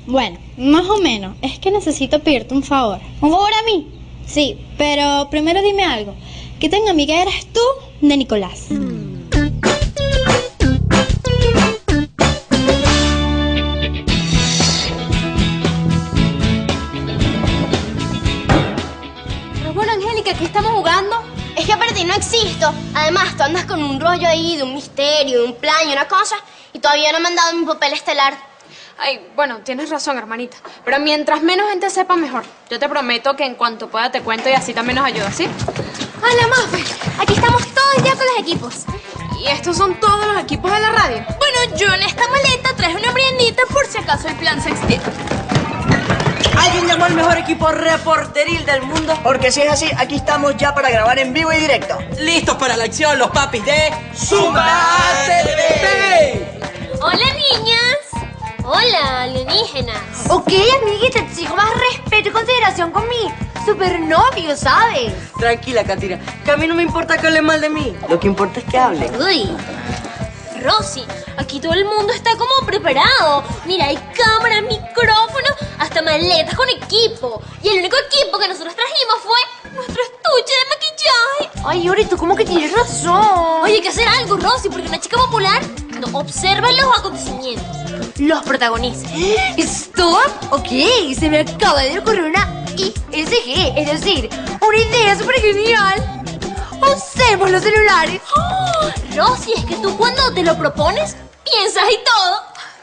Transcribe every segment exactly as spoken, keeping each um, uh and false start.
Bueno, más o menos. Es que necesito pedirte un favor. ¿Un favor a mí? Sí, pero primero dime algo. ¿Qué tan amiga eres tú de Nicolás? Pero bueno, Angélica, ¿qué estamos jugando? Es que para ti no existo. Además, tú andas con un rollo ahí de un misterio, de un plan y una cosa, y todavía no me han dado mi papel estelar. Ay, bueno, tienes razón, hermanita. Pero mientras menos gente sepa, mejor. Yo te prometo que en cuanto pueda te cuento y así también nos ayuda, ¿sí? Hola, Mafe. Aquí estamos todos ya con los equipos. ¿Y estos son todos los equipos de la radio? Bueno, yo en esta maleta traje una prendita por si acaso el plan se extiende. ¿Alguien llamó al mejor equipo reporteril del mundo? Porque si es así, aquí estamos ya para grabar en vivo y directo. Listos para la acción, los papis de Zumba T V. Hola, niñas. Hola, alienígenas. Ok, amiguita, te exijo más respeto y consideración con mi supernovio, ¿sabes? Tranquila, Katira, que a mí no me importa que hable mal de mí. Lo que importa es que hable. Uy. Rosy, aquí todo el mundo está como preparado. Mira, hay cámara, micrófono, hasta maletas con equipo. Y el único equipo que nosotros trajimos fue nuestro estuche de maquillaje. Ay, Yuri, tú como que tienes razón. Oye, hay que hacer algo, Rosy, porque una chica popular no observa los acontecimientos, los protagoniza. ¿Stop? Ok, se me acaba de ocurrir una I S G, es decir, una idea súper genial. Usemos los celulares. Oh, Rosy, es que tú cuando te lo propones, piensas y todo.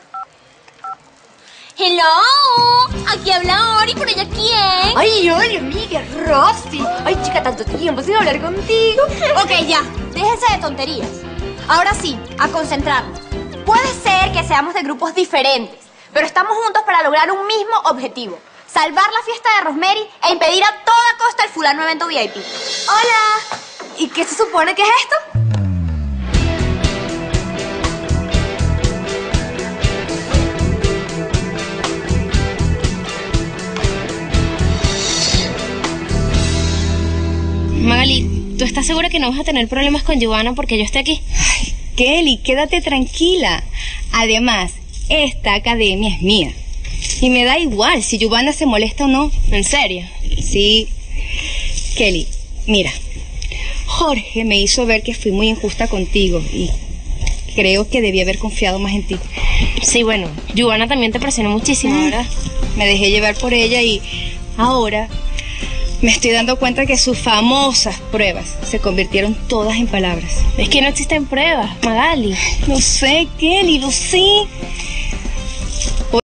Hello, aquí habla Ori, por ella quién. Ay, hola, amiga, Rosy. Ay, chica, tanto tiempo sin hablar contigo. Ok, ya, déjense de tonterías. Ahora sí, a concentrarnos. Puede ser que seamos de grupos diferentes, pero estamos juntos para lograr un mismo objetivo. Salvar la fiesta de Rosemary e impedir a toda costa el fulano evento V I P. Hola. ¿Y qué se supone que es esto? Magali, ¿tú estás segura que no vas a tener problemas con Giovanna porque yo esté aquí? Ay, Kelly, quédate tranquila. Además, esta academia es mía. Y me da igual si Giovanna se molesta o no. ¿En serio? Sí. Kelly, mira. Jorge me hizo ver que fui muy injusta contigo y creo que debí haber confiado más en ti. Sí, bueno, Giovanna también te presionó muchísimo, Mm. ¿verdad? Me dejé llevar por ella y ahora me estoy dando cuenta que sus famosas pruebas se convirtieron todas en palabras. Es que no existen pruebas, Magali. Lo sé, Kelly, lo sé.